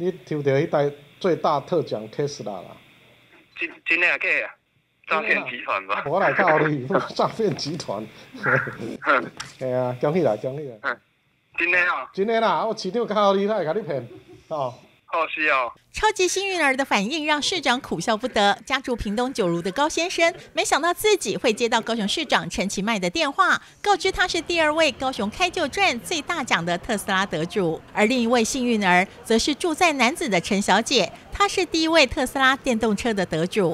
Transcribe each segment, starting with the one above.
你抽到迄台最大特奖特斯拉啦？ 真的假啊？诈骗集团吧？ 我来告你，诈骗集团。哎呀，恭喜啦，恭喜啦！ 真的哦？ 真的啦，我市长靠你，他会甲你骗哦。 哦，是哦。 超级幸运儿的反应让市长苦笑不得。家住屏东九如的高先生，没想到自己会接到高雄市长陈其迈的电话，告知他是第2位高雄开就赚最大奖的特斯拉得主。而另一位幸运儿，则是住在楠梓的陈小姐，她是第1位特斯拉电动车的得主。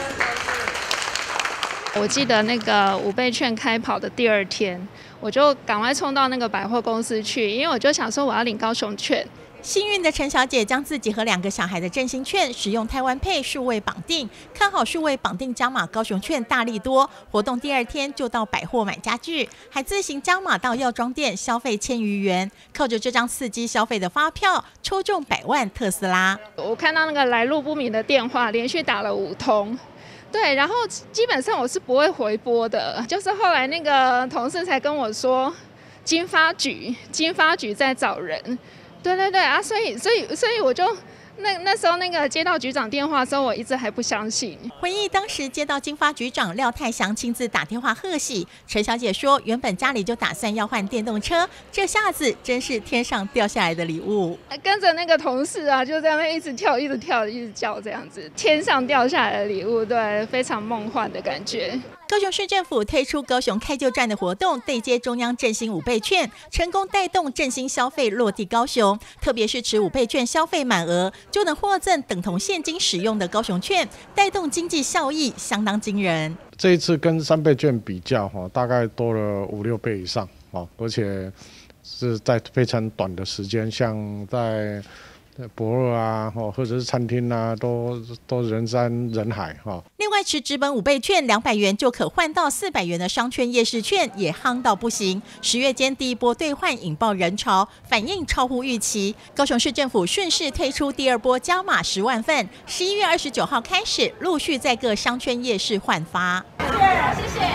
我记得那个5倍券开跑的第2天，我就赶快冲到那个百货公司去，因为我就想说我要领高雄券。 幸运的陈小姐将自己和2个小孩的振兴券使用台湾配数位绑定，看好数位绑定加码高雄券大利多，活动第2天就到百货买家具，还自行加码到药妆店消费1000余元，靠着这张刺激消费的发票抽中100万特斯拉。 我看到那个来路不明的电话连续打了5通。对，然后基本上我是不会回拨的，就是后来那个同事才跟我说，经发局在找人。对啊，所以我就那时候那个接到局长电话的时候，我一直还不相信。 回忆当时接到经发局长廖泰祥亲自打电话贺喜，陈小姐说，原本家里就打算要换电动车，这下子真是天上掉下来的礼物。 跟着那个同事啊，就在那边一直跳，一直叫这样子，天上掉下来的礼物，对，非常梦幻的感觉。 高雄市政府推出高雄开就赚的活动，对接中央振兴5倍券，成功带动振兴消费落地高雄。特别是持5倍券消费满额，就能获赠等同现金使用的高雄券，带动经济效益相当惊人。 这一次跟3倍券比较，大概多了5-6倍以上，而且是在非常短的时间，像在博尔啊，或者是餐厅啊，都人山人海哈。 另外，持纸本5倍券200元就可换到400元的商圈夜市券，也夯到不行。10月间第1波兑换引爆人潮，反应超乎预期。高雄市政府顺势推出第2波加码10万份，11月29号开始陆续在各商圈夜市换发。谢谢。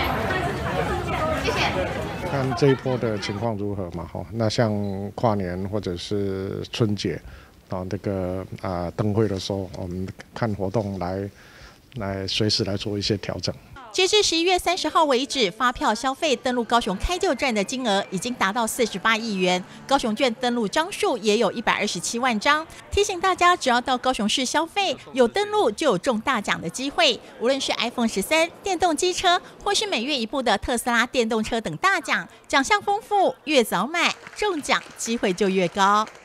看这一波的情况如何嘛？那像跨年或者是春节。这个灯会的时候，我们看活动来随时来做一些调整。 截至11月30号为止，发票消费登录高雄开就赚的金额已经达到48亿元，高雄券登录张数也有127万张。提醒大家，只要到高雄市消费，有登录就有中大奖的机会。无论是 iPhone 13、电动机车，或是每月1部的特斯拉电动车等大奖，奖项丰富，越早买中奖机会就越高。